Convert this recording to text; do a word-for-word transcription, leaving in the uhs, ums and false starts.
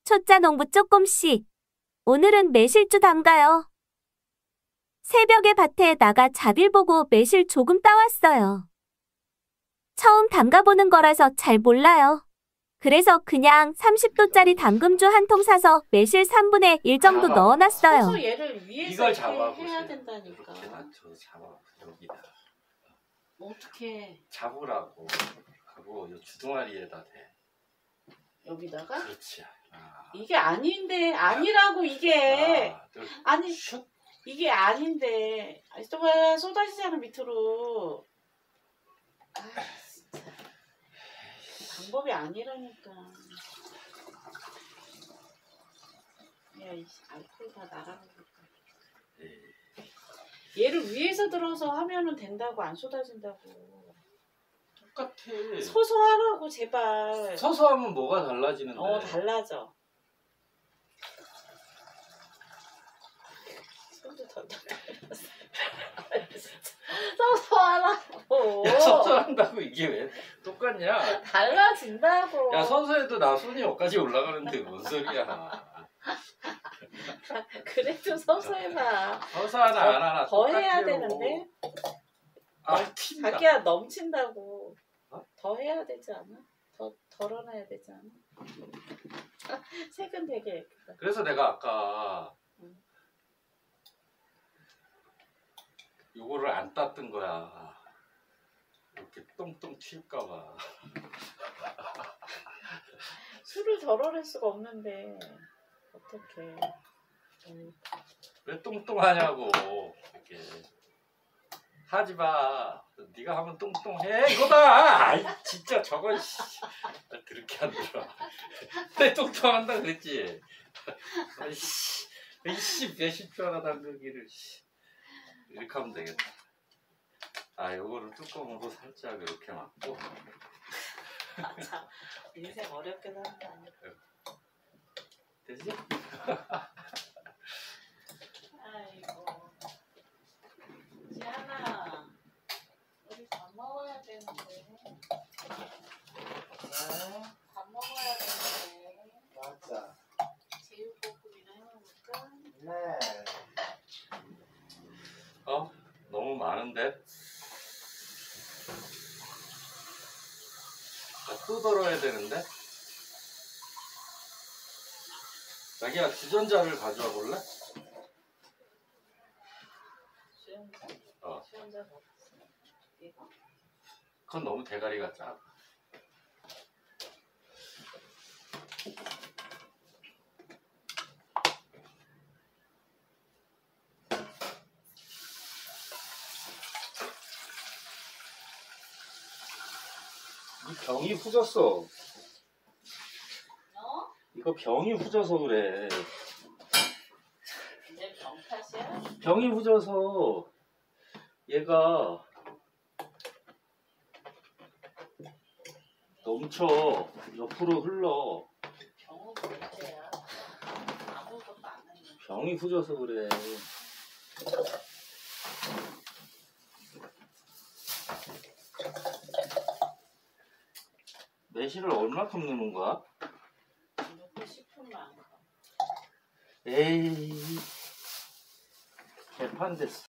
초짜농부 쪼꼼씨, 오늘은 매실주 담가요. 새벽에 밭에 나가 자빌 보고 매실 조금 따왔어요. 처음 담가보는 거라서 잘 몰라요. 그래서 그냥 삼십 도짜리 담금주 한 통 사서 매실 삼분의 일 정도 잡아. 넣어놨어요. 서서 얘를 위에서 이걸 이렇게 잡아보세요. 해야 된다니까. 이렇게 낮춰서 잡아. 여기다. 어떻게 잡으라고. 하고 이 주둥아리에다 대. 여기다가? 그렇지. 아. 이게 아닌데 아니라고 이게. 하나, 둘, 아니 슛. 이게 아닌데. 아니 또왜 쏟아지잖아 밑으로. 아 진짜. 방법이 아니라니까. 야, 이 알코올 다 나가니까. 얘를 위에서 들어서 하면은 된다고 안 쏟아진다고. 똑같아. 서서 하라고 제발. 서서 하면 뭐가 달라지는데? 어 달라져. 손도 덜덜 떨렸어. 서서 하라고. 야, 서서 한다고 이게 왜 똑같냐? 달라진다고. 야, 서서 해도 나 손이 여기까지 올라가는데 뭔 소리야? 그래도 서서 해봐. 서서 하나 안 하나 더 해야 똑같아요. 되는데. 아, 튄다. 자기야 넘친다고. 어? 더 해야 되지 않아? 더 덜어놔야 되지 않아? 색은 되게 예쁘다. 그래서 내가 아까 응. 요거를 안 땄던 거야. 이렇게 똥똥 튈까봐. 술을 덜어낼 수가 없는데 어떡해. 음. 왜 똥똥하냐고. 이렇게 하지 마. 네가 하면 똥똥해 이거다. 아이 진짜 저거 씨. 그렇게 안 들어. 왜 똥똥한다 그랬지. 아이씨, 이씨 몇십 줄 알아 담그기를. 이렇게 하면 되겠다. 아, 요거를 뚜껑으로 살짝 이렇게 막고. 아, 참 인생 어렵게 산다. 되지? 아이고. 지안아, 우리 밥 먹어야 되는데. 밥 먹어야 되는데. 맞아. 제육볶음이나 해먹을까? 네. 어? 너무 많은데? 아, 또 덜어야 되는데? 자기야, 주전자를 가져와 볼래? 수영자? 어. 수영자 먹었어. 이거? 그건 너무 대가리가 작아. 이 병이 후졌어. 어? 이거 병이 후져서 그래. 이제 병 탓이야? 병이 후져서 얘가 넘쳐 옆으로 흘러. 병은 문제야. 아무것도 안 했는데. 병이 후져서 그래. 매실을 얼마큼 넣는 거야? 넣고 싶은 만큼. 에이, 개판 됐어.